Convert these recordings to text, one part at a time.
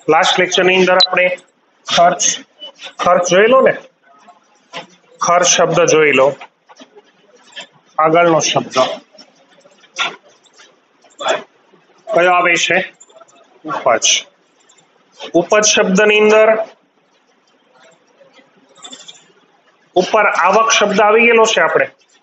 Last lecture ની અંદર આપણે ખર્ચ જોઈ લો ને, ખર્ચ શબ્દ જોઈ લો, આગળનો શબ્દ કયો આવે છે? ઉપજ. ઉપજ શબ્દની અંદર ઉપર આવક શબ્દ આવી ગયેલો છે. આપણે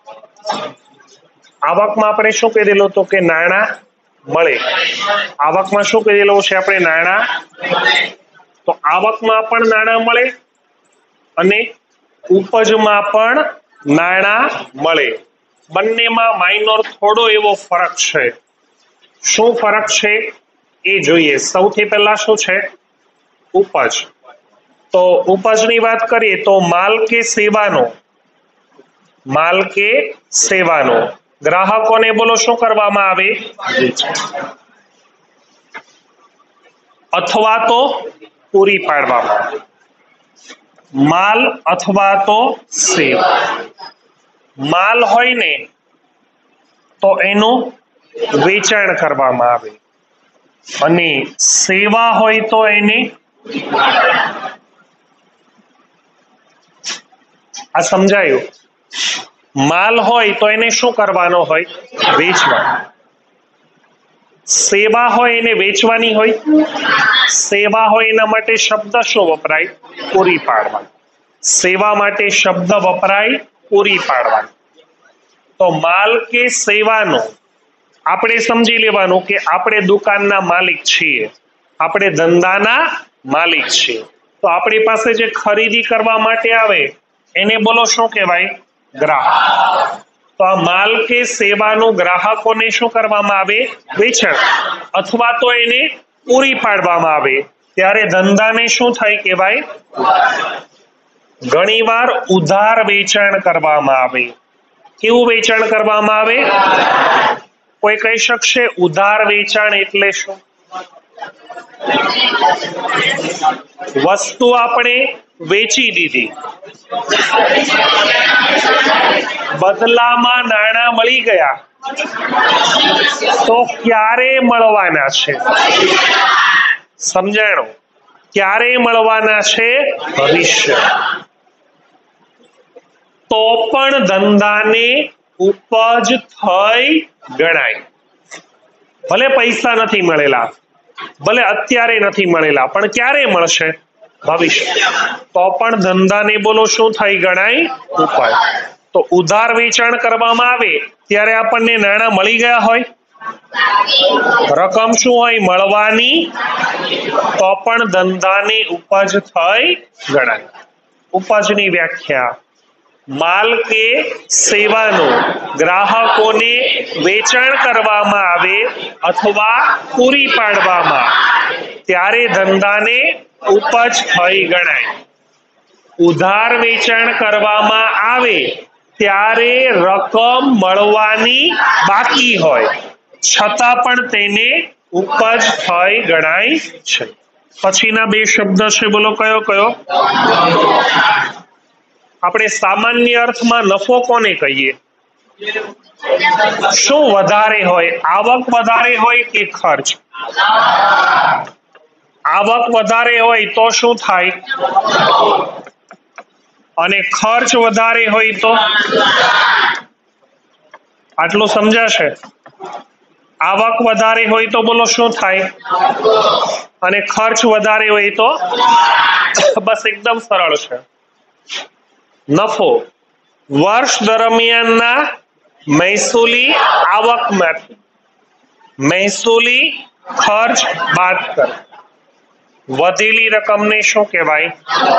આવકમાં આપણે શું કરેલું તો કે નાણાં મળે. આવકમાં શું કરેલું છે આપણે? નાણાં. તો આવકમાં પણ નાણાં મળે અને ઉપજમાં પણ નાણાં મળે. બંનેમાં માઇનોર થોડો એવો ફરક છે. શું ફરક છે એ જોઈએ. સૌથી પહેલા શું છે? ઉપજ. તો ઉપજની વાત કરીએ તો માલ કે સેવાનો, માલ કે સેવાનો ગ્રાહકોને બોલો શું કરવામાં આવે? અથવા તો પૂરી પાડવામાં. માલ અથવા તો સેવા. માલ હોય ને તો એનું વેચાણ કરવામાં આવે અને સેવા હોય તો એને આ સમજાયું? માલ હોય તો એને શું કરવાનો હોય? વેચવાનો. સેવા હોય એને વેચવાની હોય. સેવા હોય એના માટે શબ્દ શું વપરાય? પૂરી પાડવાની. સેવા માટે શબ્દ વપરાય પૂરી પાડવાની. તો માલ કે સેવાનો આપણે સમજી લેવાનું કે આપણે દુકાનના માલિક છીએ, આપણે ધંધાના માલિક છીએ. તો આપણી પાસે જે ખરીદી કરવા માટે આવે એને બોલો શું કહેવાય? ગ્રાહક. તો આ માલ કે સેવાનું ગ્રાહકોને શું કરવામાં આવે? વેચાણ અથવા તો એને પૂરી પાડવામાં આવે. ત્યારે ધંધાને શું થાય કહેવાય? ઘણીવાર ઉધાર વેચાણ કરવામાં આવે. કેવું વેચાણ કરવામાં આવે? કોઈ કહી શકશે ઉધાર વેચાણ એટલે શું? વસ્તુ આપણે વેચી દીધી, બદલામાં નાણાં મળી ગયા, તો ક્યારે મળવાના છે? સમજાણું? ક્યારે મળવાના છે? ભવિષ્ય. તો પણ ધંધાને ઉપજ થઈ ગણાય. ભલે પૈસા નથી મળેલા, ભલે અત્યારે નથી મળેલા, પણ ક્યારે મળશે? ભવિષ્ય. તો પણ ધંધાને બોલો શું થઈ ગણાય? ઉપજ. તો ઉધાર વેચાણ કરવામાં આવે ત્યારે આપણને નાણાં મળી ગયા હોય, રકમ શું હોય? મળવાની. તો પણ ધંધાની ઉપજ થઈ ગણાય. ઉપજની વ્યાખ્યા: માલ કે સેવાનું ગ્રાહકોને વેચાણ કરવામાં આવે અથવા પૂરી પાડવામાં ત્યારે ધંધાને ઉપજ થઈ ગણાય. ઉધાર વેચાણ કરવામાં આવે ત્યારે રકમ મળવાની બાકી હોય છતાં પણ તેને ઉપજ થઈ ગણાય છે. પછીના બે શબ્દ છે, બોલો કયો કયો? આપણે સામાન્ય અર્થમાં નફો કોને કહીએ? શું વધારે હોય? આવક વધારે હોય કે ખર્ચ? આવક વધારે હોય તો શું થાય? અને ખર્ચ વધારે હોય તો? આટલું સમજાશે? આવક વધારે હોય તો બોલો શું થાય? અને ખર્ચ વધારે હોય તો? બસ એકદમ સરળ છે. નફો વર્ષ દરમિયાનના મહેસૂલી આવકમાંથી મહેસૂલી ખર્ચ બાદ કર વધેલી રકમને શું કહેવાય?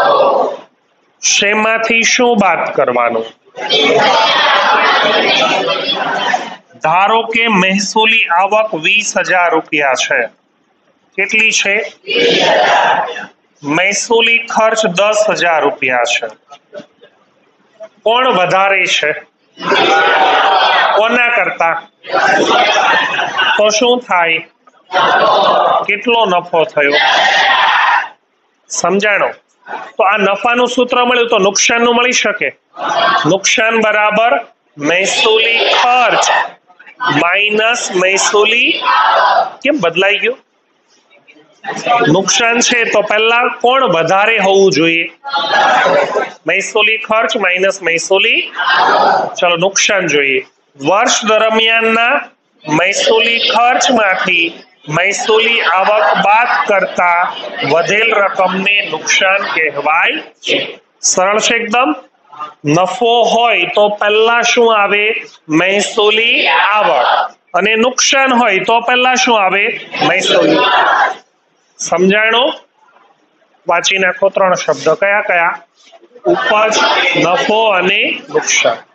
શેમાંથી શું બાદ કરવાનું? ધારો કે મહેસૂલી આવક 20,000 રૂપિયા છે. કેટલી છે? મહેસૂલી ખર્ચ 10,000 રૂપિયા છે. કોણ વધારે છે? કોના કરતા? તો શું થાય? કેટલો નફો થયો? સમજાણો? તો આ નફાનું સૂત્ર મળ્યું તો નુકસાનનું મળી શકે. નુકસાન બરાબર મહેસૂલી ખર્ચ માઇનસ મહેસૂલી. કેમ બદલાઈ ગયું? નુકસાન છે તો પહેલા કોણ વધારે હોવું જોઈએ? મહેસૂલી ખર્ચ માઇનસ મહેસૂલી, ચલો નુકસાન જોઈએ. વર્ષ દરમિયાનના મહેસૂલી ખર્ચમાંથી મહેસૂલી આવક બાદ કરતા વધેલ રકમને નુકસાન કહેવાય છે. સરળ છે એકદમ. નફો હોય તો પહેલા શું આવે? મહેસૂલી આવક. અને નુકસાન હોય તો પહેલા શું આવે? મહેસૂલી. સમજાણું? વાંચી નાખો 3 શબ્દ. કયા કયા? ઉપજ, નફો અને નુકસાન.